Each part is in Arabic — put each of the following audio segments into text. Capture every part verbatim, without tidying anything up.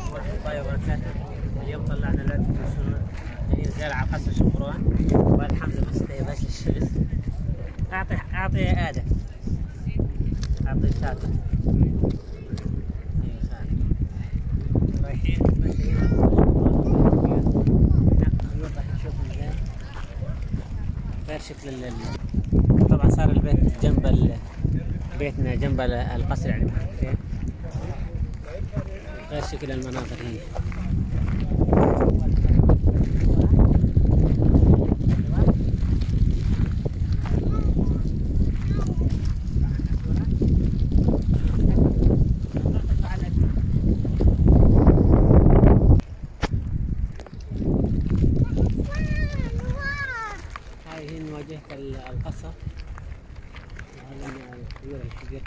الله وبركاته. اليوم طلعنا لكم جايين زيارة على قصر شمرون، والحمد لله مستوي بس الشمس. اعطي اعطي ادم اعطي شاطر. رايحين راح نشوف زين غير شكل. طبعا صار البيت جنب بيتنا جنب القصر، يعني محطتين غير شكل المناظر هي. هاي هي مواجهة القصر، هذا الكبيرة الكبيرة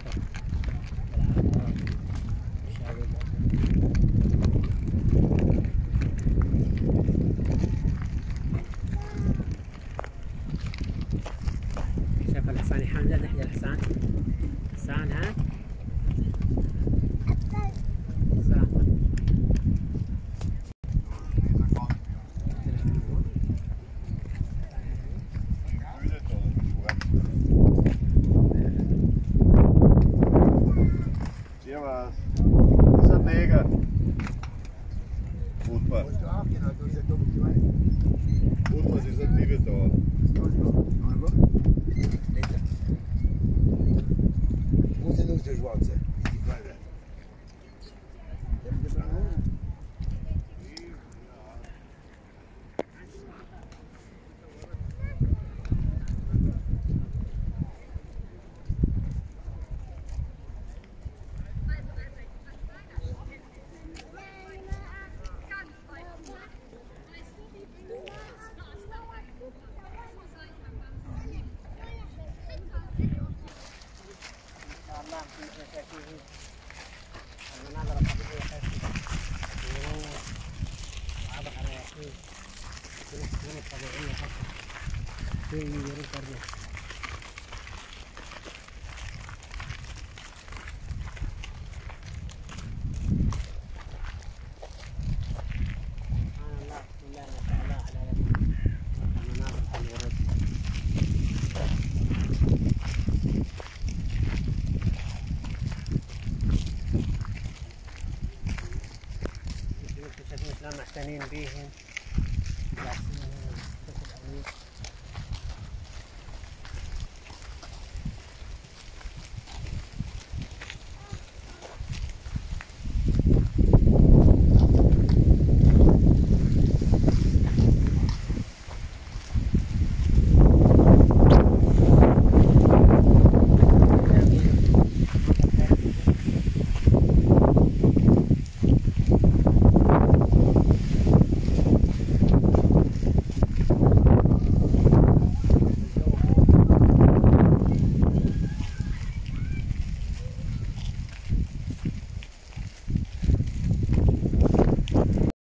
شايف الحصان يا حمزة؟ نحيا الحصان. حصان ها؟ حصان. Servus. Das ist ein Neger. Rotbart. Rotbart ist ein Neger da. Wo sind unsere Schwarze? المناظر الطبيعية خير وعبر على ياسين الفنون الطبيعية خاصة في يروح الريح. سبحان الله، بسم الله ما شاء الله على المناظر الورد. شلون معتنين بيهم.